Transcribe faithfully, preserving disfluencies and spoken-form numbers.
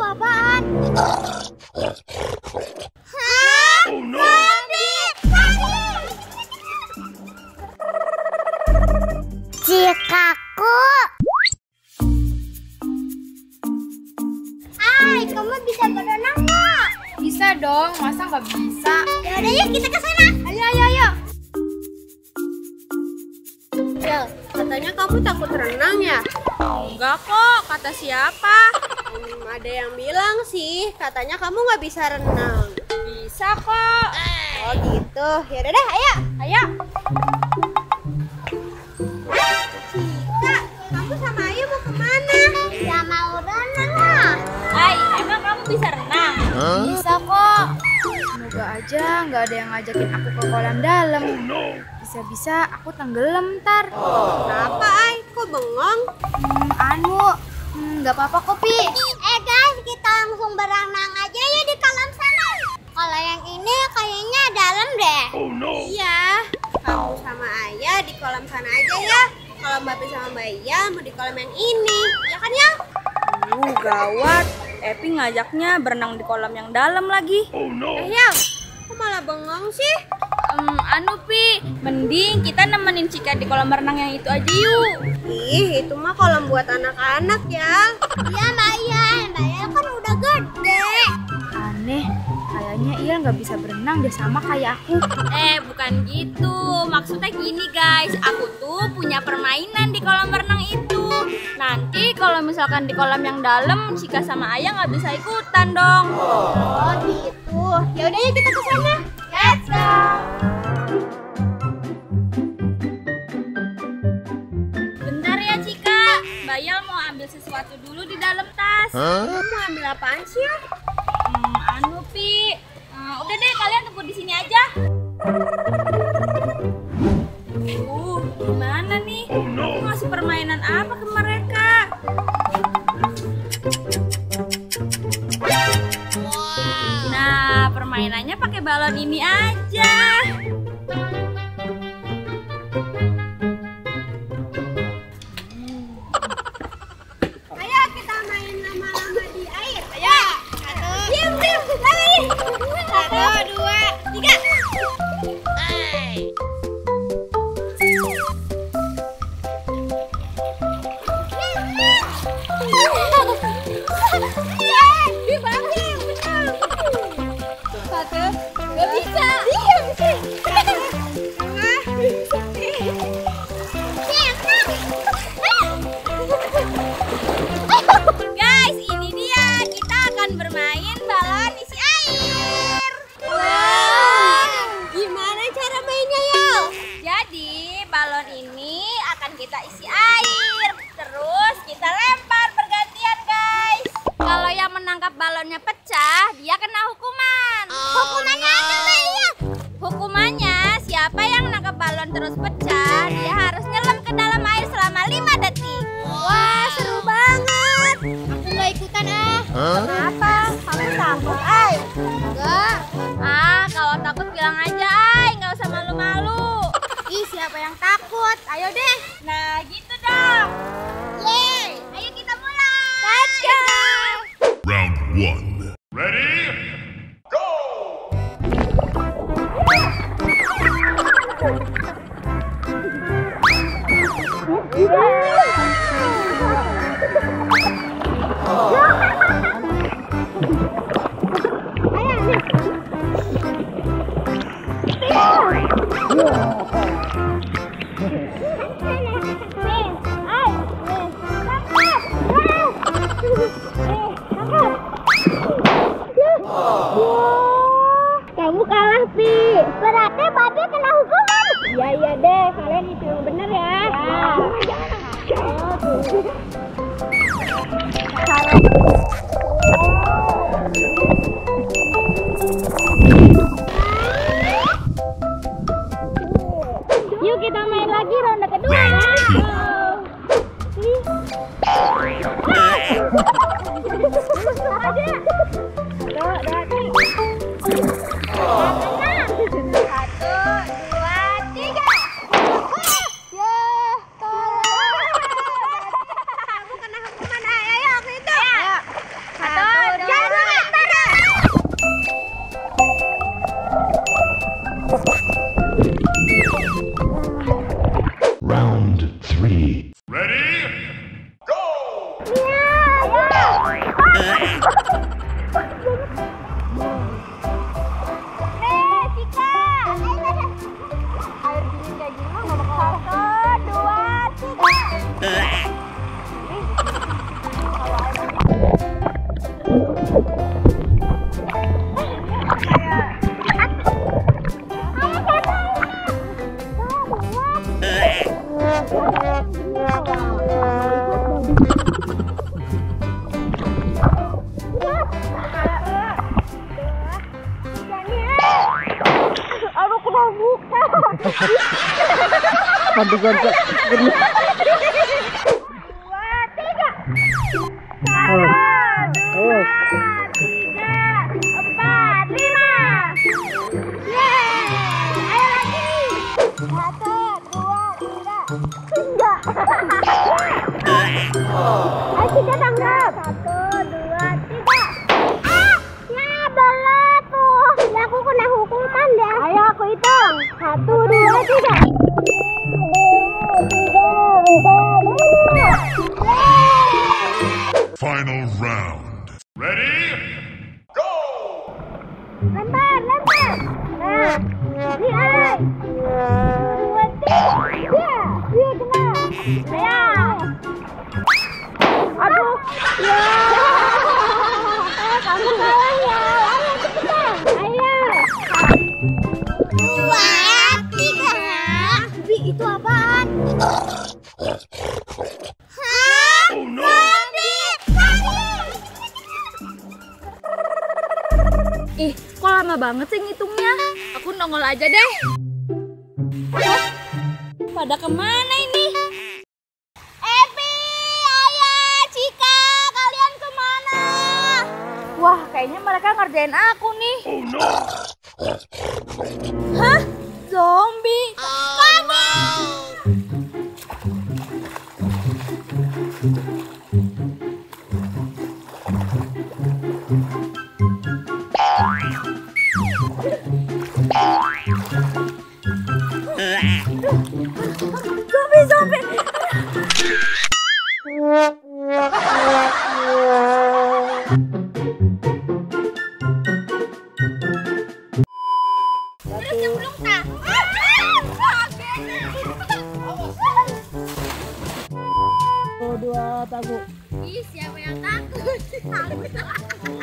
apaan? Hah? Oh no! Cikaku. Ay, kamu bisa berenang nggak? Bisa dong, masa nggak bisa? Ya udah yuk kita ke sana. Ayo, ayo, ayo. Bel, katanya kamu takut renang ya? Enggak kok, kata siapa? Hmm, ada yang bilang sih, katanya kamu nggak bisa renang. Bisa kok. Oh gitu, yaudah deh, ayo. Ayo. Cika, kamu sama Ayu mau kemana? Ya mau renang lah. Hai, emang kamu bisa renang? Bisa kok. Semoga aja nggak ada yang ngajakin aku ke kolam dalam. Bisa-bisa aku tenggelam ntar. Kenapa, Ay? Kok bengong? Hmm, anu, hmm, nggak apa-apa kok, Pi. Eh guys, kita langsung berenang aja ya di kolam sana. Kalau yang ini kayaknya dalam deh. Iya, kamu sama Ayah di kolam sana aja ya. Kalau Mbak Pi sama Mbak Iya mau di kolam yang ini, ya kan ya? Uh, gawat. Epi ngajaknya berenang di kolam yang dalam lagi. Eh ya, kok malah bengong sih? Um, anu Pi, mending kita nemenin Cika di kolam renang yang itu aja yuk. Ih, itu mah kolam buat anak-anak ya. Iya Mbak Iya, Mbak Iya kan udah gede. Aneh, kayaknya Iya nggak bisa berenang deh sama kayak aku. Eh, bukan gitu. Maksudnya gini guys, aku tuh punya permainan di kolam renang itu. Nanti kalau misalkan di kolam yang dalam, Cika sama Ayah nggak bisa ikutan dong. Oh gitu. Ya udah ya kita ke sana. Let's go. Bentar ya Cika, Bayal mau ambil sesuatu dulu di dalam tas. Kamu mau ambil apaan sih ya? Hmm, anu Pi, uh, udah deh kalian tunggu di sini aja. Uh, gimana nih? Aku ngasih permainan apa ke mereka? Nah, permainannya pakai balon ini aja. Ayo kita main lama-lama di air. Ayo. Satu. Diam, diam. Lari. Satu, dua, tiga. Satu, nggak bisa. Iya bisa. Guys, ini dia. Kita akan bermain balon isi air. Wow. Gimana cara mainnya ya? Jadi, balon ini akan kita isi air. Terus kita lempar bergantian, guys. Kalau yang menangkap balonnya pecah, dia kena hukuman. Hukumannya apa Mbak Iya? Hukumannya, siapa yang menangkap balon terus pecah, dia harus nyelam ke dalam air selama lima detik. Wah seru banget. Aku nggak ikutan ah. Kenapa? Kamu takut, Ay? Enggak. Ah, kalau takut bilang aja, Ay. Nggak usah malu-malu. Ih siapa yang takut? Ayo deh. Nah, gitu dong. Yeay. Ayo kita mulai. Let's go. Round one. Ready? Go! Kamu kalah, Pi. Berarti Babi kena hukuman. Iya iya deh, kalian itu yang bener ya. Yuk kita main lagi ronde kedua. Kamu kena hukuman. Ayo, ayo, aku itu. Satu, Pantesan Kak. Ayo. Ayo. Empat, lima. Yeay, ayo lagi. Satu, dua, tiga. Tiga. Ayo kita tangkap. Satu, dua, tiga. Ah, ya belah tuh. Ya aku kena hukuman deh. Ayo aku hitung. Satu, dua, tiga. Final round. Ready? Go! Lempar, lempar. Nah, ini ay. Dua, tiga. Ya, dia kena. Ayo. Aduh. Ya. Eh, kamu kalah ya. Ayo cepetan. Ayo. Dua, tiga. Bi, itu apaan? Hah? Oh no! Zombie! Ih, kok lama banget sih ngitungnya? Aku nongol aja deh. Hah? Pada kemana ini? Epi, Ayah, Cika, kalian kemana? Wah, kayaknya mereka ngerjain aku nih. Oh no! Hah? Zombie? Kamu! Zombie, zombie. Terus nyemplung tak? Satu, dua, tabu. Ih, siapa yang takut? Takut.